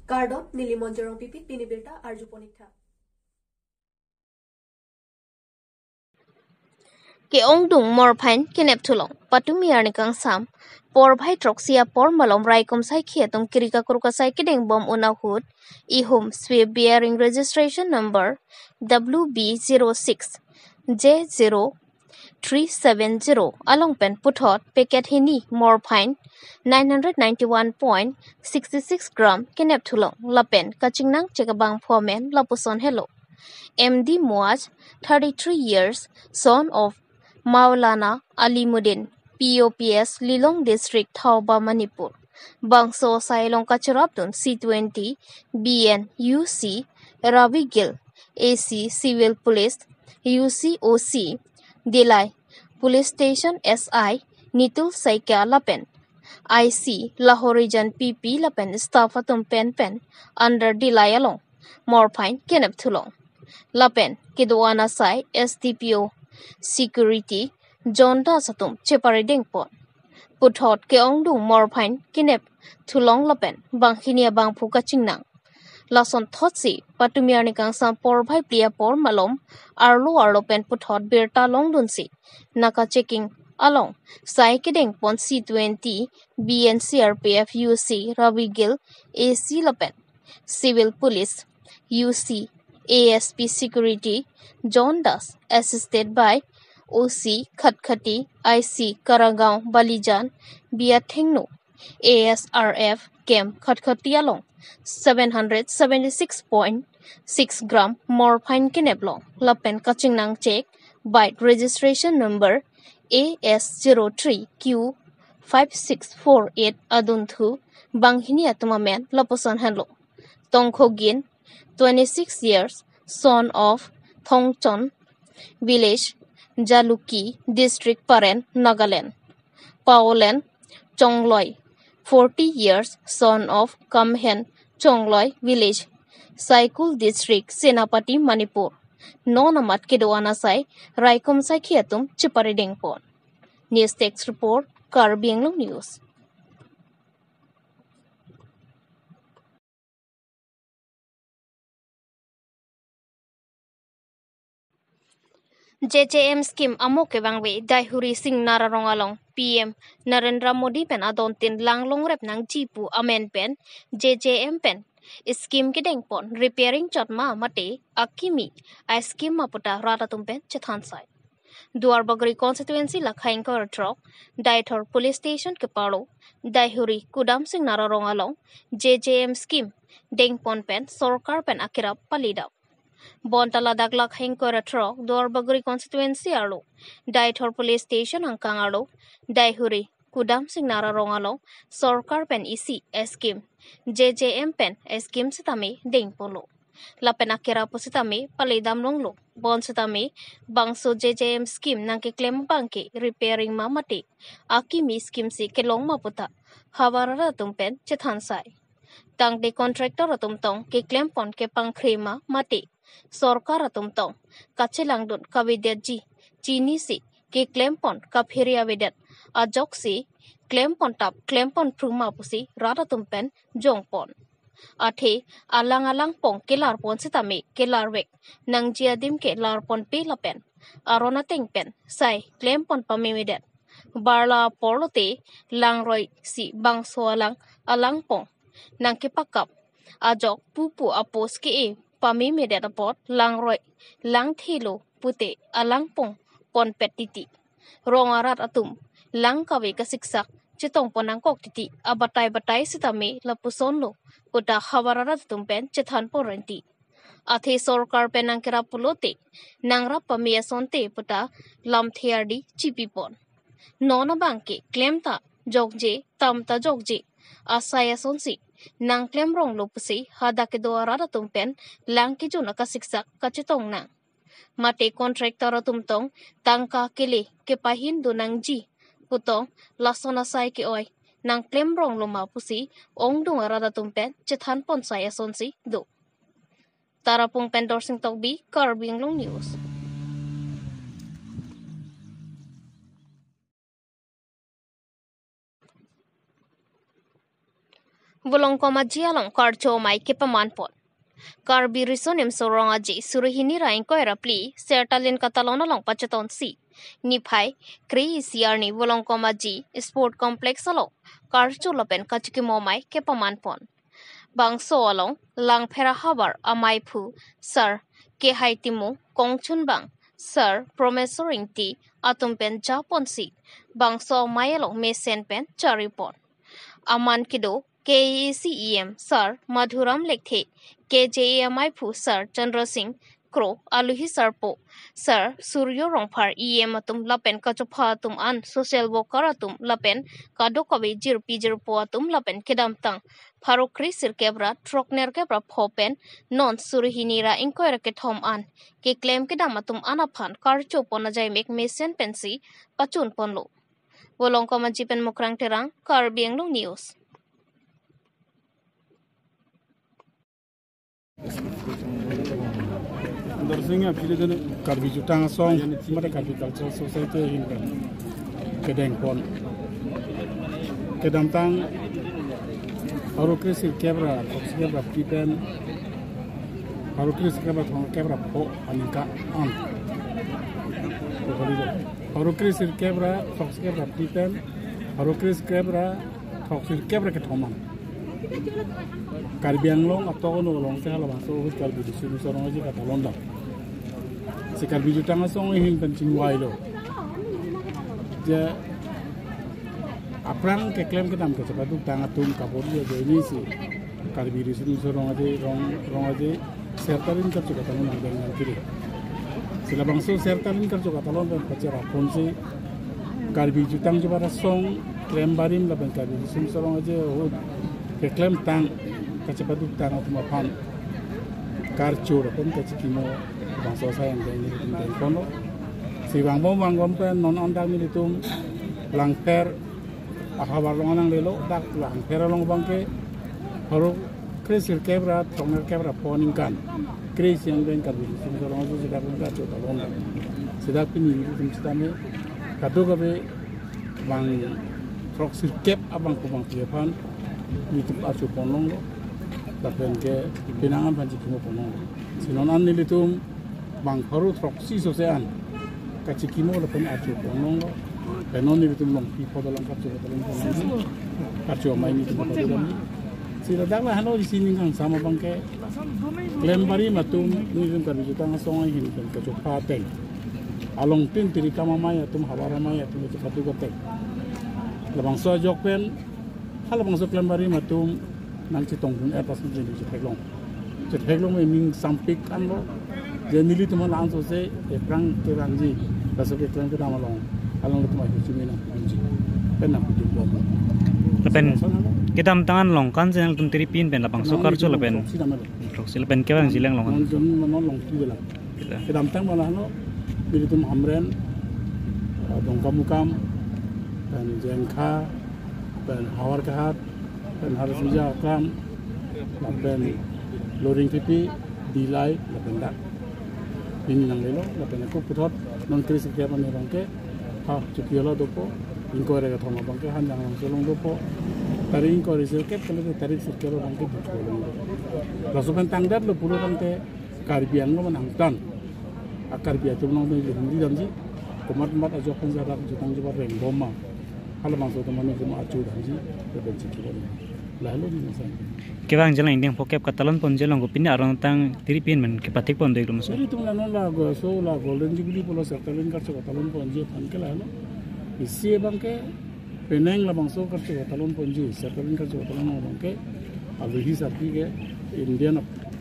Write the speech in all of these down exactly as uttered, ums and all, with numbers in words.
Kardom Nilimonjorong Pipit Pinibirta Arjuponikta. Ke ong dung mor phain kenep thulong patumiyar ni kang sam por bhai troxia por malom rai kom sai khia tum kirika kurka sai kedeng bom una hut I home sweep bearing registration number W B zero six J zero three seven zero along pen puthot packet hini mor phain nine hundred ninety-one point six six gram kenep thulong lapen kachingnang chekabang phomen lapuson hello M D Muaz thirty-three years son of Maulana Alimuddin, P O P S, Lilong District, Thauba, Manipur. Bangso Sailong Kacharabdun, C twenty, B N, U C, Ravi Gill, A C, Civil Police, U C O C, Dilai, Police Station S I, Nitul Saikya Lapen, I C, Lahore Region P P Lapen, Staffatum Pen Pen, under Dilai Along, Morpine, Kenep Thulong. Lapen, Kidwana Sai, S D P O, Security, John Da Satum, Chepariding Pon. Puthot Keong Dung Morpine, Kinep, Tulong Lapen, Banghinia Bang Pukaching Nang. Lason Thotsi, Patumianikang Sam Por Bhai Plia Por Malom, Arlo Arlopen Puthot Birta Long Dunsi, Naka checking along, Sai Kiding Pon C twenty, B N C R P F U C, Ravi Gill, A C Lapen, Civil Police, U C, A S P Security, John Das, assisted by O C Khatkati, I C Karagaon Balijan, Biathengno, A S R F Camp Khatkati along, seven hundred seventy-six point six gram morphine kineblong, Lapen Kachingnang check, byte registration number A S zero three Q five six four eight Adunthu, Banghinia Tumamen, Laposan Hanlo, Tongkhogin, twenty-six years, son of Thongchon, village, Jaluki, district Paren, Nagaland. Paolen Chongloi, forty years, son of Kamhen, Chongloi, village, Saikul district, Senapati, Manipur. Nonamat Kidoana Sai, Raikom Sai Kiatum, Chipariding Pon. News text report, Karbiang News. J J M scheme amo ke bangwe daihuri sing nararong along P M Narendra Modi pen adontin langlong rep nang jipu amen pen J J M pen scheme ke dengpon repairing chotma mate akimi a scheme maputa rata tumpen chethan sai Duar Bagri constituency lakhain ko trok Daithor police station ke palo daihuri kudam sing nararong along J J M scheme dengpon pen sorkar pen akirap palidap Bontala daglak hengkora trok Duar Bagri constituency alo Daithor police station angkang alo Daihuri kudam sing nararong alo sorkar pen isi scheme J J M pen scheme sitami ding polo Lapen akira po sitami palidam longlo bon sitami bangso J J M scheme nang kiklem bangke repairing mamati akimi scheme si kelong maputa hawarara tumpen chethansai tang de contractor atumtong kiklem pon ke pangkrema mati Sorkar atumtong kachilang dun kawidyatji chini si ke klempon kaphiria vedat ajok si klempon tap klempon pruma pusi rata tumpen jongpon athe alang alang pong kelar pon sitame kelar wek nang jiadim ke lar pon pe lapen arona tengpen sai klempon pamimedat barla polote langroi si bangso alang alang pong nang kipakap ajok pupu apos ke e Pami media pot lang roy lang thilo pute alang pong pon petiti rongarat atum lang kawe kasiksak chitong ponang kok titi abatay batay sitame lapuson lo puta hawararat tumpen chethan porenti athe sorkar penang kerapulote nangra pamia sonte puta lam thiardi chipipon nona bangke klemta jogje tamta jogje asaya sonsi nang klem rong lupsi hada ke doara tumpen lang ki juna ka siksak ka chitong nang mate contractor tumtong tangka kele ke pahin do nang ji putong lasona sai ke oi nang klem rong luma pusi ong dung arada tumpen chithan pon saya sonsi do tarapung pendor sing togbi Karbing Long News. Bulong ko majialong karcho mai kepamanpon. Karbi risonim sorong aji surihini raing ko erapli sertalin katalona long pacheton si. Nipai krei siar ni bulong ko maji sport complex along karcho lopen kachikimo mai kepamanpon. Bangso along lang phera habar amai phu sir ke haitimu kongchun bang sir promesoring ti atumpen japon si bangso mayalong mesen pen charipon. Aman kido K E C E M Sir Madhuram Lekthe K J A M I Phu Sir Chandra Singh Kro Aluhi Sir Po Sir Suryo Rongphar E M atum lapen kachopha atum an social worker atum lapen kado kabe jir pijir po atum lapen kedam tang Farokri sir kebra trokner kebra phopen non surhinira inkoira ke thom an ke claim kedam atum anaphan karcho ponajai mek mesen pensi pachun ponlo Wolong ko majipen mokrang terang Karbiang Long News Darsinga phile jane karbi jutang song mata karbi cultural society hinkan kedeng pon kedam tang haru krisir kebra kebra pipen haru krisir kebra thong kebra po anika an haru krisir kebra thong kebra pipen haru krisir kebra thong kebra ke thoman Karbiang long atau no long saya lawan so karbi di sini sorong aja kata londa. Si karbi jutang asong hin pencing wailo. Ja aprang ke klaim kita am ke sepatu tang atum kapur dia je ini si karbi di sini sorong aja rong rong aja sertarin kerja kata londa dengan kiri. Sila bangso sertarin kerja kata londa pacar apun si karbi jutang coba rasong klaim barim laban karbi di sini sorong aja oh ke klaim tang kacapatu tang atau mapan karcur pun kacikimo bangsa saya yang dari dari kono si bang bom bang gompen non ondang militum langper akabar longanang lelo dak langper long bangke haru krisir kebra tonger kebra poningkan kris yang den kabi sini orang itu sudah pun kacau talong sudah pini militum setame kado kabe bang proksir kep abang kubang tiapan militum acu ponong tapi ke pinangan panci kimo ponong sinonan nilitum bang paru troksi sosean kaci kimo lepen acu ponong penon nilitum long pipo dalam kacu dalam ponong kacu main itu pada dalam sila dagla hano di sini kan sama bangke lembari matum nilitum karbi jutang songai hin kan kacu pateng along tin tiri kama maya tum habara maya tum itu patu gotek labang so jokpen hal bang so lembari matum nang citong pun atas menjadi cepeklong, cepeklong memang sampik kan lo, jadi nili tu malah langsung se, perang terangji, pasal perang kita malang, alang itu macam cuma nak anji, pernah hidup bom. Lepen kita tangan long kan jenang tu teripin pen lapang sokar tu lepen, proksi lepen kau yang silang long. Long jen mana long tu belah. Kita tang malah lo, nili tu hamren, dongkamukam, dan jengka, dan hawar kehat. Dan harus saja kam, lapen loring pipi, dilai, lapen dak. Ini nang lelo, lapen aku putot non krisis kia pani bangke, ha cukiala dopo, ingko rega thoma bangke han jangan solong dopo. Tari ingko risil kep kalau tu tari sirkelo bangke dikolong. Rasupan tangdat lo puluh bangke karbiang lo menangtan. Akar biar tu menang tu hindi janji. Komat-komat aja pun jarak jutang jual reng boma. Kalau masuk teman itu mau acu janji, berbenci kilo. Lalu ni macam. Kebang jalan ini yang pokok katalan pun jalan ko pindah orang tang teripin men kepatik pun doi rumah. Jadi tu mana lah go so lah golden jubilee pula sertalin kerja katalan pun je pan ke lalu. Isi bangke peneng lah bangso kerja katalan pun je sertalin kerja katalan bangke. Alu hi sapi ke Indiana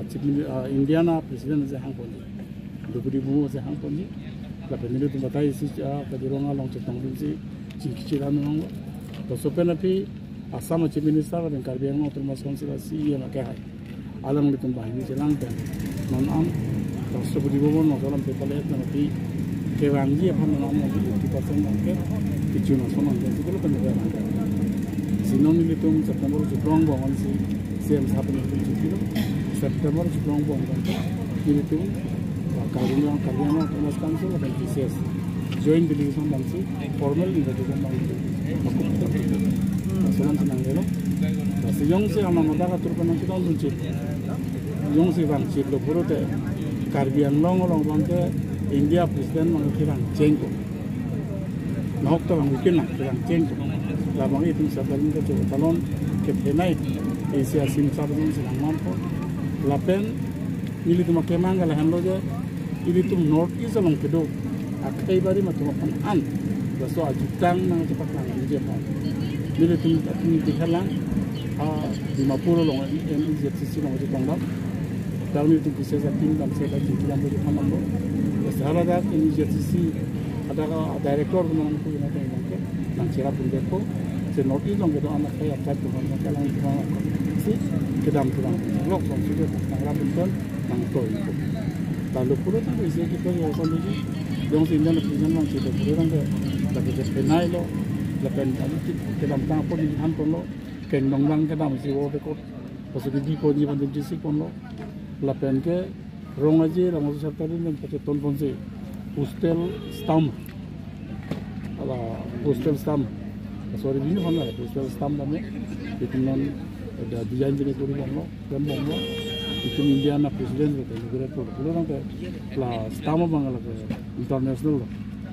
Indiana presiden je hang pun je. Dua ribu je hang pun je. Lalu ni tu batai si kajironga long cetang pun si cingkiran orang. Dosa penapi asam chief minister dan karbiang no termas konsilasi yang makai hai alang litum bahini jelang dan non am rastrapati bhavan no dalam pepalet nanti kewangi apa non am fifty percent angke kichu no sonon dan segala pendapat sinon litum september jubrong bongan si sem sahabat itu kilo september jubrong bongan litum karbiang karbiang no termas konsil dan P C S joint delegation dan si formal invitation dan makuk Salam senang lelo. Siyong si amang udah katur panang kita luncit. Yung si bang cip lo puro te Caribbean long long bang te India presiden mang kirang cengko. Nahok to bang ikin lang kirang cengko. Labang itu sabarin ke coba talon ke penai Asia sim sabarin silang mampu. Lapen ini tu makemang kalau henlo je ini tu north east along kedo. Akai bari matu makan an. Baso ajutang nang cepat lang je pa. Ini tu ini dihalang ah di Mapuro long ini je sisi long je tongdak. Tahun itu bisa tim dalam saya kaji dalam beri kaman lo. Seharusnya dah ini jadi si ada director dengan aku yang ada yang mungkin nang cerah pun depo. Senoti dong kita anak saya cat tu kan kalau itu orang si kedam kedam. Lok song sudah nang rapun pun nang tu itu. Lalu pura tu isi kita yang sambil ni. Dong sini nak pergi nang cerita pura orang ke. Lagi jadi penai lo. Lepas itu kedam tang pun di hanpon lo. Kendong lang kedam si wo dekot. Pasal di pun di pun di si pun lo. Lapen ke rong aja ramai serta ini pakai ton ponse hostel stam ala hostel stam sorry ini mana hostel stam namanya itu non ada desain jenis turun lo dan banglo itu Indiana presiden itu negara itu kalau orang ke lah stam apa nggak ke international lo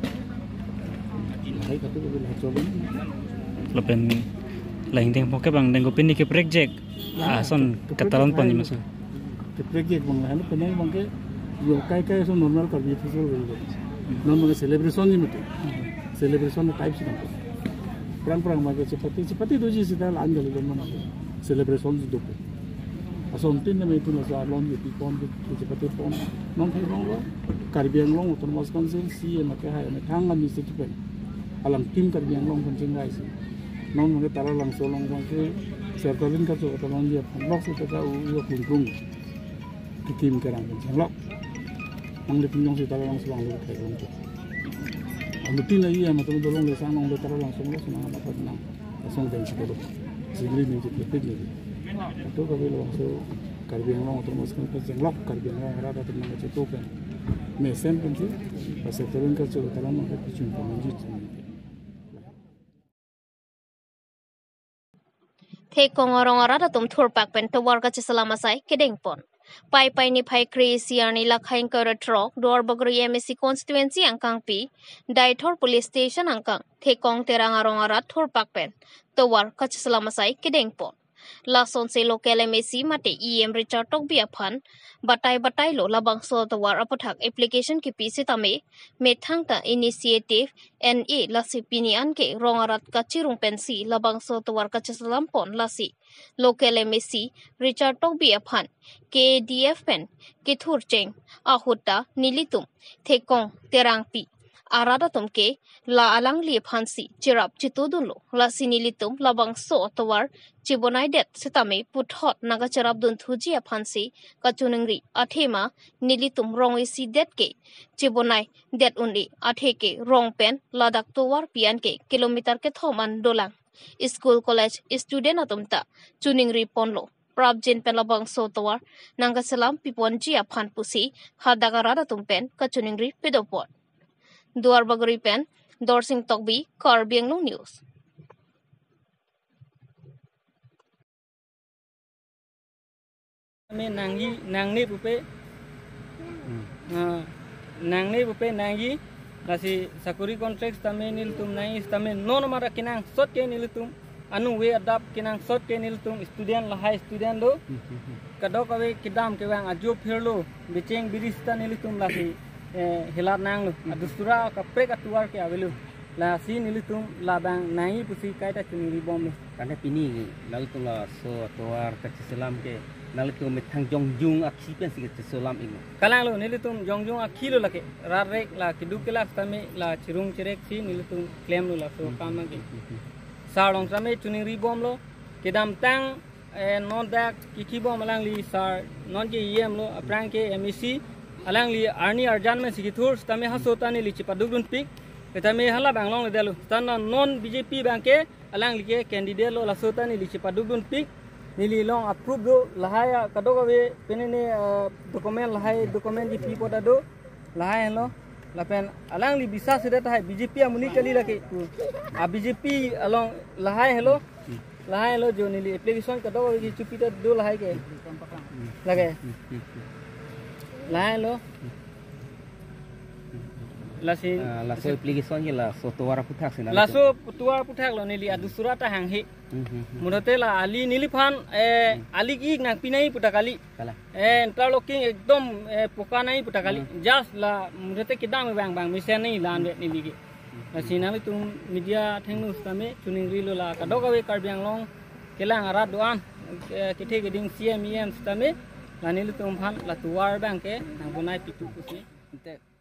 hai kata tu boleh coba Lapen lain teng poke bang teng kopin ni ke project ason katalan pun ni masuk. Project bang lain tu penai bang ke yo kai kai so normal कर दिए थे सो वही non bang celebration ni mete celebration type sih nampak perang perang bang ke seperti seperti tu je sudah lanjut lagi mana celebration itu tu asal tin ni itu nasi alon itu pon itu seperti pon non kai bang lo Caribbean long utama maskan sih si emak hai emak tangan ni sih tu alam tim Caribbean long pun cengai sih non bang ke taruh langsung long bang ke serta lin kerja atau long dia long sih kita uyu kunjung Kim kerang macam lok, ang lepin yung si talang selang lu kayak gitu. Ang lepin lagi ya macam tu long lesang long letar langsung lo semua dapat nang langsung dari situ tu. Segini ni jadi lepin lagi. Itu kalau langsung Caribbean long atau maskan macam lok Caribbean long rada tu macam itu kan. Mesen pun sih, pasal turun kerja talang macam tu cuma menjut. Thekong orang orang datum thurpak pen tawar ka selama sai kedeng pon. Pai pai ni pai kreasiar ni lakhain karatrok dor bagri M S C constituency angkang pi Daithor police station angkang thekong terang arong arat thurpak pen tawar ka selama sai kedeng pon. Lason se local M S C mate E M Richard tok bia phan batai batai lo labang so tawar apathak application ki pi sitame methang ta initiative N A lasi pinian ke rongarat ka chirung pensi labang so tawar ka chesalam pon lasi local M S C Richard tok bia phan K D F pen kithur cheng ahutta nilitum thekong terang pi arada tumke la alang li phansi chirap chitudun lo lasi nilitum labang so tawar Chibonai det sitame puthot naga charab dun thuji aphansi kachuningri athema nilitum rong isi det ke Chibonai det undi athe ke rong pen ladak towar pian ke kilometer ke thoman dolang school college student atumta chuningri ponlo prabjin pen labang so towar nanga salam piponji aphan pusi hadagara tumpen kachuningri pedopot duar bagri pen dorsing tokbi Caribbean news में नांगी नांगने रुपए नांगने रुपए नांगी लासी साकुरी कॉन्ट्रैक्ट तमे नील तुम नहीं तमे नॉन मारा किनांग सot के नील तुम अनु वे अडाप किनांग सot के नील तुम स्टूडेंट लहाई स्टूडेंट दो कदो कवे किदाम के वांग अजो फिरलो बिचेंग बिरिस्ता नील तुम लासी हिलार नांग लो दुसरा कपड़े का तुवार के आवेलो लासी नील तुम लाबांग नांगी पुसी कायदा चुनी बॉम karena pini lalu tu lah so tuar kecil selam ke lalu tu metang jongjung aksi pen sikit selam ini. Kalang lo nilu tum jongjung akhi lo lake rarek la kidu kelak tame la cirung cirek si nilu tum claim lo la so kama ke. Sarong tame tuning ribom lo kedam tang non dak kiki bom alang li sar non ke yem lo aprang ke M E C alang li arni arjan me sikitur tame hasota ni li cipadugdun pik tame hala banglong le delu tan non B J P bangke alang li ke candidate lo la sota ni li cipadugdun pik nili long approve do lahaya kadoga we penene dokumen lahai dokumen di pi poda do lahai lo lapen alang li bisa sudah tai B J P amuni kali lake a B J P along lahai hello lahai lo jo nili application ka do ki chupita do lahai ke lage lahai lo la si la so application ye la so tuara puthak sina la so tuara puthak lo nili adu surata hang he munote la ali nili phan e ali ki na pinai putakali kala e interlocking ekdom poka nai putakali just la munote kidam bang bang mission nei lan be nili ki la sina mi tum media thengnu stame tuning ri lo la ka do ka we karbiang long kelang arat doan kithe geding cmem stame la nili tum phan la tuar bang ke nang bunai pitu kusni